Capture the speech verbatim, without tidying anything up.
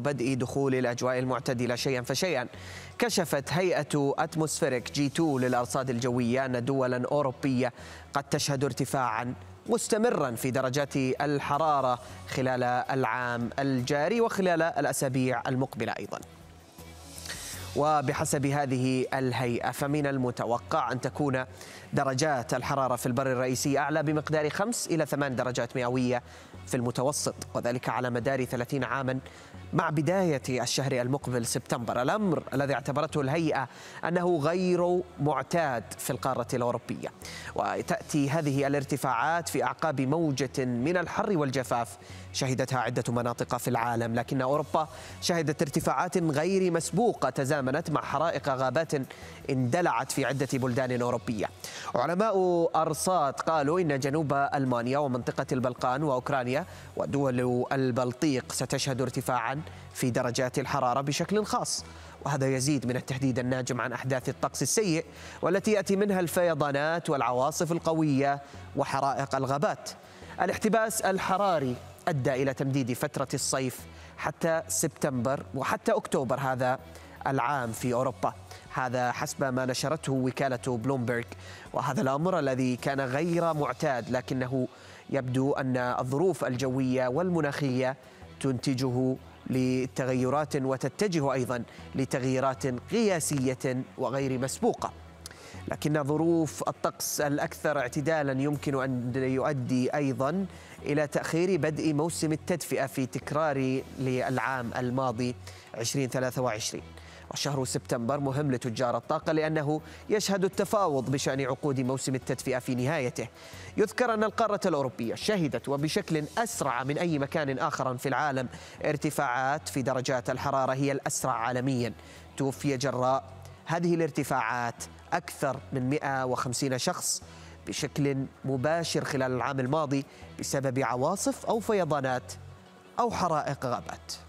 بدء دخول الأجواء المعتدلة شيئا فشيئا. كشفت هيئة أتموسفيريك جي تو للأرصاد الجوية أن دولا أوروبية قد تشهد ارتفاعا مستمرا في درجات الحرارة خلال العام الجاري وخلال الأسابيع المقبلة أيضا. وبحسب هذه الهيئة فمن المتوقع أن تكون درجات الحرارة في البر الرئيسي أعلى بمقدار خمس إلى ثمان درجات مئوية في المتوسط، وذلك على مدار ثلاثين عاما مع بداية الشهر المقبل سبتمبر، الأمر الذي اعتبرته الهيئة أنه غير معتاد في القارة الأوروبية. وتأتي هذه الارتفاعات في أعقاب موجة من الحر والجفاف شهدتها عدة مناطق في العالم، لكن أوروبا شهدت ارتفاعات غير مسبوقة تزامنت مع حرائق غابات اندلعت في عدة بلدان أوروبية. علماء أرصاد قالوا إن جنوب ألمانيا ومنطقة البلقان وأوكرانيا ودول البلطيق ستشهد ارتفاعا في درجات الحرارة بشكل خاص، وهذا يزيد من التهديد الناجم عن أحداث الطقس السيء والتي يأتي منها الفيضانات والعواصف القوية وحرائق الغابات. الاحتباس الحراري أدى إلى تمديد فترة الصيف حتى سبتمبر وحتى أكتوبر هذا العام في أوروبا، هذا حسب ما نشرته وكالة بلومبرغ. وهذا الأمر الذي كان غير معتاد، لكنه يبدو أن الظروف الجوية والمناخية تنتجه لتغيرات وتتجه أيضا لتغييرات قياسية وغير مسبوقة. لكن ظروف الطقس الأكثر اعتدالا يمكن أن يؤدي أيضا إلى تأخير بدء موسم التدفئة في تكرار للعام الماضي ألفين وثلاثة وعشرين. وشهر سبتمبر مهم لتجار الطاقة لأنه يشهد التفاوض بشأن عقود موسم التدفئة في نهايته. يذكر أن القارة الأوروبية شهدت وبشكل أسرع من أي مكان آخر في العالم ارتفاعات في درجات الحرارة هي الأسرع عالميا. توفي جراء هذه الارتفاعات أكثر من مئة وخمسين شخص بشكل مباشر خلال العام الماضي بسبب عواصف أو فيضانات أو حرائق غابات.